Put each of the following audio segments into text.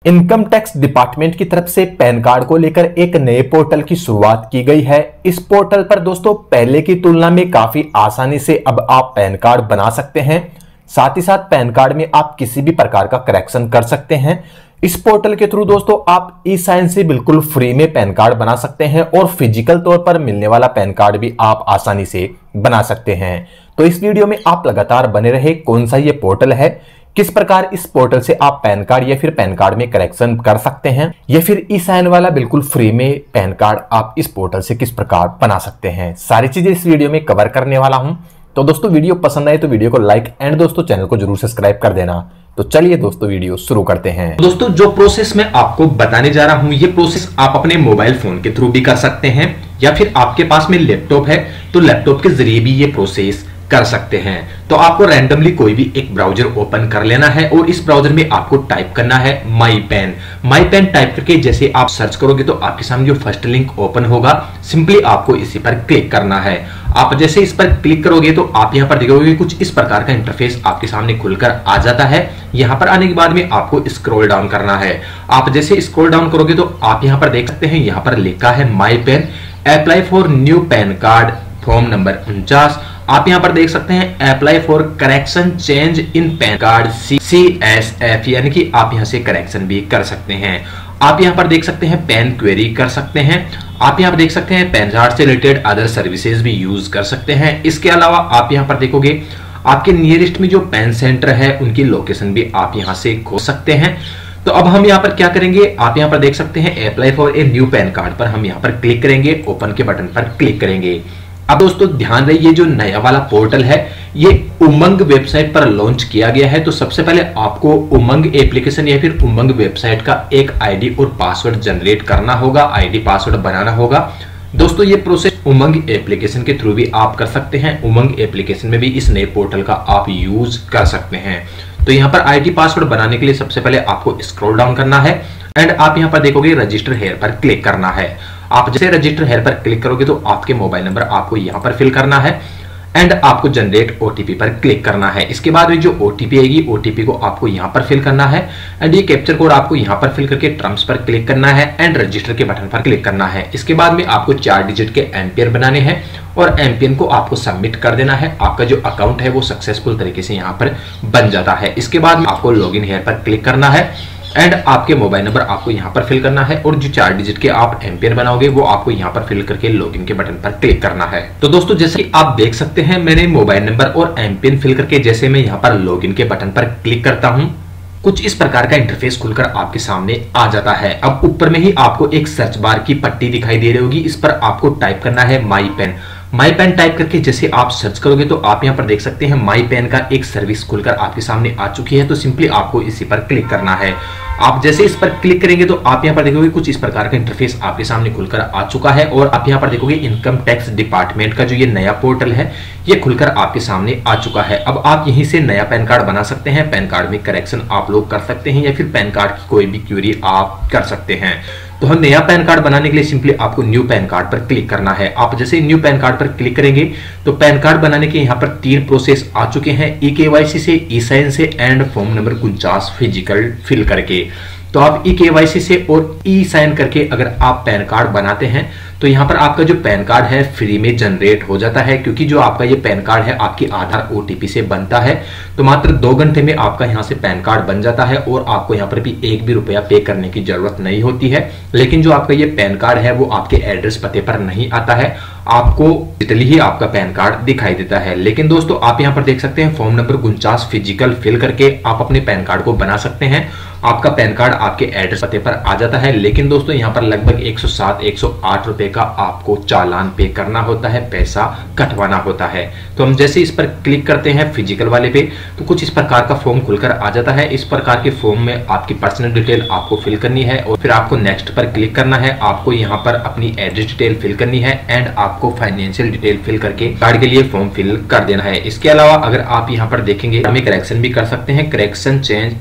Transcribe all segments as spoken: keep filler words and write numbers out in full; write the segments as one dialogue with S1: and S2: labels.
S1: Income tax department की तरफ से पैन कार्ड को लेकर एक नए पोर्टल की शुरुआत की गई है। इस पोर्टल पर दोस्तों पहले की तुलना में काफी आसानी से अब आप पैन कार्ड बना सकते हैं। साथ ही साथ पैन कार्ड में आप किसी भी प्रकार का करेक्शन कर सकते हैं। इस पोर्टल के थ्रू दोस्तों आप ई साइन से बिल्कुल फ्री में पैन कार्ड बना सकते हैं और फिजिकल तौर पर मिलने वाला पैन कार्ड भी आप आसानी से बना सकते हैं। तो इस वीडियो में आप लगातार बने रहे, कौन सा ये पोर्टल है, किस प्रकार इस पोर्टल से आप पैन कार्ड या फिर पैन कार्ड में करेक्शन कर सकते हैं, या फिर ई साइन वाला बिल्कुल फ्री में पैन कार्ड आप इस पोर्टल से किस प्रकार बना सकते हैं, सारी चीजें इस वीडियो में कवर करने वाला हूं। तो दोस्तों वीडियो पसंद आए तो वीडियो को लाइक एंड दोस्तों चैनल को जरूर सब्सक्राइब कर देना। तो चलिए दोस्तों वीडियो शुरू करते हैं।
S2: दोस्तों जो प्रोसेस मैं आपको बताने जा रहा हूं, ये प्रोसेस आप अपने मोबाइल फोन के थ्रू भी कर सकते हैं, या फिर आपके पास में लैपटॉप है तो लैपटॉप के जरिए भी ये प्रोसेस कर सकते हैं। तो आपको रैंडमली कोई भी एक ब्राउजर ओपन कर लेना है और इस ब्राउजर में आपको टाइप करना है my PAN. My PAN type करके जैसे आप सर्च करोगे तो आपके सामने जो फर्स्ट लिंक ओपन होगा, सिंपली आपको इसी पर क्लिक करना है। आप जैसे इस पर क्लिक करोगे तो आप यहां पर देखोगे कुछ इस प्रकार का इंटरफेस आपके सामने खुलकर आ जाता है। यहां पर आने के बाद में आपको स्क्रॉल डाउन करना है। आप जैसे स्क्रॉल डाउन करोगे तो आप यहां पर देख सकते हैं, यहां पर लिखा है my PAN apply for new PAN card form number उनचास। आप यहां पर देख सकते हैं apply for correction change in PAN card C S F, यानी कि आप यहां से करेक्शन भी कर सकते हैं। आप यहां पर देख सकते हैं पैन क्वेरी कर सकते हैं। आप यहां पर देख सकते हैं पैन कार्ड से रिलेटेड अदर सर्विसेज भी यूज कर सकते हैं। इसके अलावा आप यहां पर देखोगे आपके नियरेस्ट में जो पैन सेंटर है उनकी लोकेशन भी आप यहां से खोज सकते हैं। तो अब हम यहां पर क्या करेंगे, आप यहां पर देख सकते हैं apply for a new PAN card पर हम यहां पर क्लिक करेंगे, ओपन के बटन पर क्लिक करेंगे। अब दोस्तों ध्यान रहे, ये जो नया वाला पोर्टल है ये उमंग वेबसाइट पर लॉन्च किया गया है। तो सबसे पहले आपको उमंग एप्लीकेशन या फिर उमंग वेबसाइट का एक आईडी और पासवर्ड जनरेट करना होगा, आईडी पासवर्ड बनाना होगा। दोस्तों ये प्रोसेस उमंग एप्लीकेशन के थ्रू भी आप कर सकते हैं। उमंग एप्लीकेशन में भी इस नए पोर्टल का आप यूज कर सकते हैं। तो यहाँ पर आईडी पासवर्ड बनाने के लिए सबसे पहले आपको स्क्रॉल डाउन करना है एंड आप यहाँ पर देखोगे रजिस्टर हेयर पर क्लिक करना है। आप जैसे रजिस्टर हेयर पर क्लिक करोगे तो आपके मोबाइल नंबर आपको यहाँ पर फिल करना है एंड आपको जनरेट ओटीपी पर क्लिक करना है। इसके बाद में जो ओटीपी आएगी, ओटीपी को आपको यहाँ पर फिल करना है एंड ये कैप्चर कोड आपको यहाँ पर फिल करके टर्म्स पर क्लिक करना है एंड रजिस्टर के बटन पर क्लिक करना है। इसके बाद में आपको चार डिजिट के एमपीएन बनाने हैं और एमपीएन को आपको सबमिट कर देना है। आपका जो अकाउंट है वो सक्सेसफुल तरीके से यहाँ पर बन जाता है। इसके बाद में आपको लॉगिन हेयर पर क्लिक करना है एंड आपके मोबाइल नंबर आपको यहां पर फिल करना है और जो चार डिजिट के आप एमपीएन बनाओगे वो आपको यहां पर फिल करके लॉगिन के बटन पर क्लिक करना है। तो दोस्तों जैसे कि आप देख सकते हैं, मैंने मोबाइल नंबर और एमपीएन फिल करके जैसे मैं यहां पर लॉगिन के बटन पर क्लिक करता हूं, कुछ इस प्रकार का इंटरफेस खुलकर आपके सामने आ जाता है। अब ऊपर में ही आपको एक सर्च बार की पट्टी दिखाई दे रही होगी, इस पर आपको टाइप करना है my PAN. My PAN type करके जैसे आप सर्च करोगे तो आप यहां पर देख सकते हैं माई पेन का एक सर्विस खुलकर आपके सामने आ चुकी है। तो सिंपली आपको इसी पर क्लिक करना है। आप जैसे इस पर क्लिक करेंगे तो आप यहां पर देखोगे कुछ इस प्रकार का इंटरफेस आपके सामने खुलकर आ चुका है और आप यहां पर देखोगे इनकम टैक्स डिपार्टमेंट का जो ये नया पोर्टल है ये खुलकर आपके सामने आ चुका है। अब आप यहीं से नया पैन कार्ड बना सकते हैं, पैन कार्ड में करेक्शन आप लोग कर सकते हैं या फिर पैन कार्ड की कोई भी क्वेरी आप कर सकते हैं। तो हम नया पैन कार्ड बनाने के लिए सिंपली आपको न्यू पैन कार्ड पर क्लिक करना है। आप जैसे न्यू पैन कार्ड पर क्लिक करेंगे तो पैन कार्ड बनाने के यहाँ पर तीन प्रोसेस आ चुके हैं, ई केवाईसी से, ई साइन से एंड फॉर्म नंबर उनचास फिजिकल फिल करके। तो आप ई केवाईसी से और ई साइन करके अगर आप पैन कार्ड बनाते हैं तो यहाँ पर आपका जो पैन कार्ड है फ्री में जनरेट हो जाता है, क्योंकि जो आपका ये पैन कार्ड है आपकी आधार ओटीपी से बनता है। तो मात्र दो घंटे में आपका यहाँ से पैन कार्ड बन जाता है और आपको यहाँ पर भी एक भी रुपया पे करने की जरूरत नहीं होती है। लेकिन जो आपका ये पैन कार्ड है वो आपके एड्रेस पते पर नहीं आता है, आपको डिजिटली ही आपका पैन कार्ड दिखाई देता है। लेकिन दोस्तों आप यहाँ पर देख सकते हैं फॉर्म नंबर उनचास फिजिकल फिल करके आप अपने पैन कार्ड को बना सकते हैं। आपका पैन कार्ड आपके एड्रेस पते पर आ जाता है। लेकिन दोस्तों यहाँ पर लगभग एक सौ सात एक सौ आठ रुपए का आपको चालान पे करना होता है, पैसा कटवाना होता है। तो हम जैसे इस पर क्लिक करते हैं फिजिकल वाले पे तो कुछ इस प्रकार का फॉर्म खुलकर आ जाता है। इस प्रकार के फॉर्म में आपकी पर्सनल डिटेल आपको फिल करनी है और फिर आपको नेक्स्ट पर क्लिक करना है। आपको यहाँ पर अपनी एड्रेस डिटेल फिल करनी है एंड आपको फाइनेंशियल डिटेल फिल करके कार्ड के लिए फॉर्म फिल कर देना है। इसके अलावा अगर आप यहाँ पर देखेंगे हमें करेक्शन भी कर सकते हैं, correction change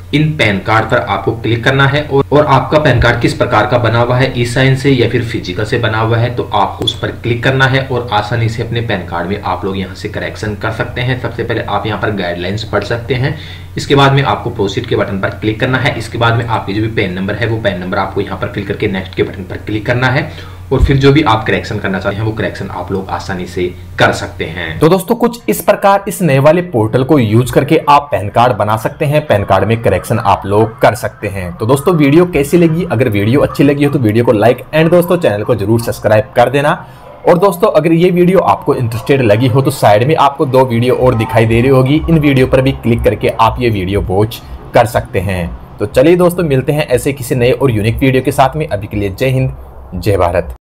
S2: in PAN card पर आपको क्लिक करना है और, और आपका पैन कार्ड किस प्रकार का बना हुआ है, ई साइन से या फिर फिजिकल से बना हुआ है, तो आपको उस पर क्लिक करना है और आसानी से अपने पैन कार्ड में आप लोग यहाँ से करेक्शन कर सकते हैं। सबसे पहले आप यहाँ पर गाइडलाइंस पढ़ सकते हैं, इसके बाद में आपको प्रोसीड के बटन पर क्लिक करना है। इसके बाद में आपके जो भी पैन नंबर है वो पैन नंबर आपको यहाँ पर फिल करके नेक्स्ट के बटन पर क्लिक करना है और फिर जो भी आप करेक्शन करना चाहते हैं वो करेक्शन आप लोग आसानी से कर सकते हैं।
S1: तो दोस्तों कुछ इस प्रकार इस नए वाले पोर्टल को यूज करके आप पैन कार्ड बना सकते हैं, पैन कार्ड में करेक्शन आप लोग कर सकते हैं। तो दोस्तों वीडियो कैसी लगी? अगर वीडियो अच्छी लगी हो तो वीडियो को लाइक एंड दोस्तों चैनल को जरूर सब्सक्राइब कर देना। और दोस्तों अगर ये वीडियो आपको इंटरेस्टेड लगी हो तो साइड में आपको दो वीडियो और दिखाई दे रही होगी, इन वीडियो पर भी क्लिक करके आप ये वीडियो वॉच कर सकते हैं। तो चलिए दोस्तों मिलते हैं ऐसे किसी नए और यूनिक वीडियो के साथ में। अभी के लिए जय हिंद, जय भारत।